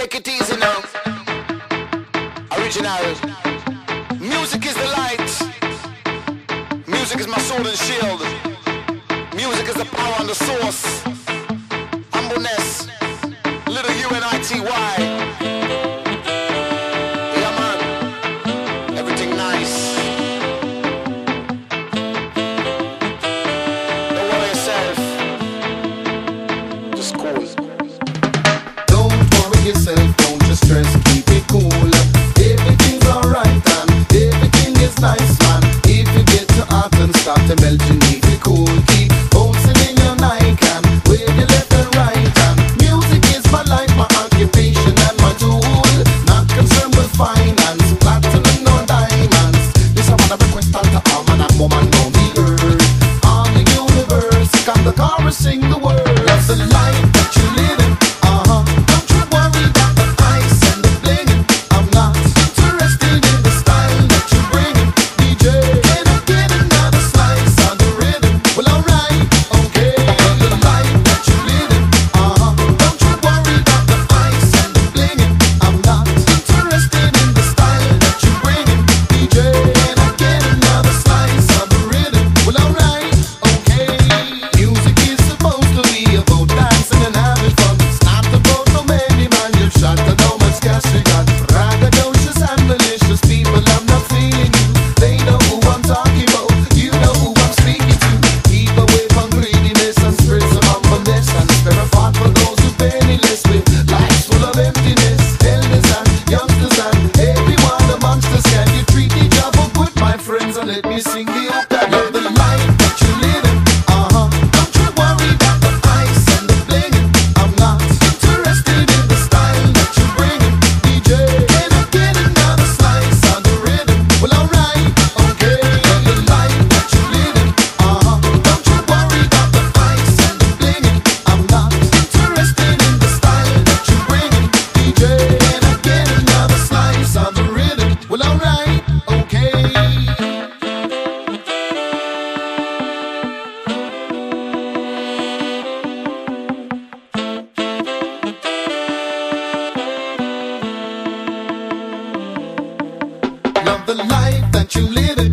Take it easy now. Original. Music is the light. Music is my sword and shield. Music is the power and the source. Humbleness. Little UNITY. Yeah, man. Everything nice. Don't worry yourself. Just cool. Don't worry yourself, don't just stress, keep it cool. Everything's alright and everything is nice, man. If you get too hot and start to melt, you need to cool. Keep bouncing in your Nike, wave your left and right hand. Music is my life, my occupation and my tool. Not concerned with finance, platinum or diamonds. This I wanna request all to all man and woman on the earth, on the universe. Come the chorus, sing the word. That's the life that you live in. Don't you worry about the ice and the blinging. I'm not interested in the style that you're bringing. DJ, can I get another slice of the rhythm? Well, alright, okay. The life that you live in. Don't you worry about the ice and the blinging. I'm not interested in the style that you're bringing. DJ, can I get another slice of the rhythm? Well, alright, okay. Music is supposed to be about dancing and having fun. It's not about no many man you've shot and how much cash you got. Braggadocious and malicious people, I'm not feeling you. They know who I'm talking about, you know who I'm speaking to. Keep away from greediness and spread some humbleness, and spare a thought for those who penniless with lives full of emptiness. Elders and youngsters and everyone amongst us, can you treat each other good, my friends, and let me sing the hook that love the life that you live in. Don't you worry about the ice and the blinging. I'm not interested in the style that you're bringing. DJ, can I get another slice of the rhythm? Well, alright, okay. Love the life that you live in. Don't you worry about the ice and the blinging. I'm not interested in the style that you're bringing. DJ, can I get another slice of the rhythm? Well, alright, okay. Love the life that you live in.